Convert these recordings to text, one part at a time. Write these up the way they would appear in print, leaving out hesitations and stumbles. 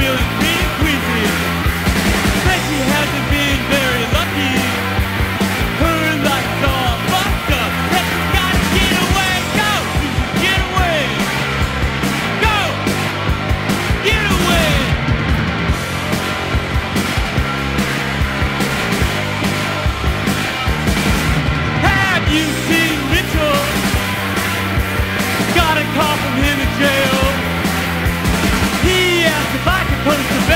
feeling pretty queasy. Said she hasn't been very lucky. Her life's all fucked up. Said she's gotta get away. Go, Susan, get away. Go, get away. Have you seen Mitchell? Got a call from him in jail. He asked if I could post a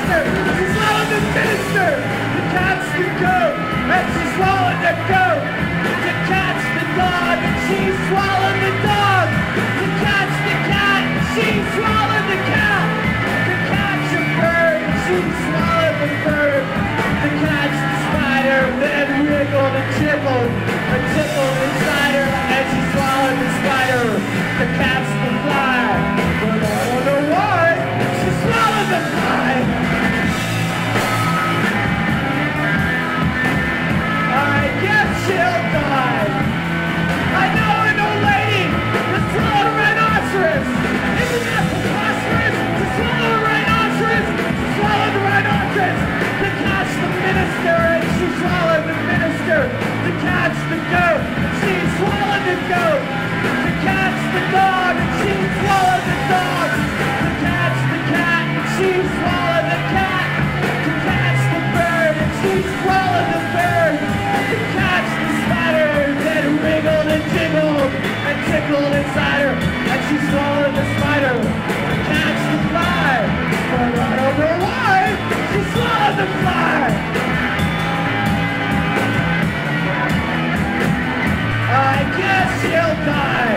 minister. She swallowed the minister to catch the goat, and she swallowed the goat to catch the dog, and she swallowed the dog to catch the cat, and she swallowed the cat to catch a bird, and she swallowed the bird to catch the spider, then wiggled and tickled inside her, and she swallowed the spider to catch the fly. But I don't know why she swallowed the fly. I guess she'll die. I know an old lady that swallowed a rhinoceros. Isn't that preposterous? To swallow a rhinoceros? She swallowed the rhinoceros to catch the minister, and she swallowed the minister to catch the goat. She swallowed the goat to catch the dog, and she swallowed the dog to catch the cat, and she swallowed the cat to catch the bird, and she swallowed the bird to catch the spider that wriggled and jiggled and tickled inside her, and she swallowed the spider to catch the fly. But I don't know why she swallowed the fly. I guess she'll die.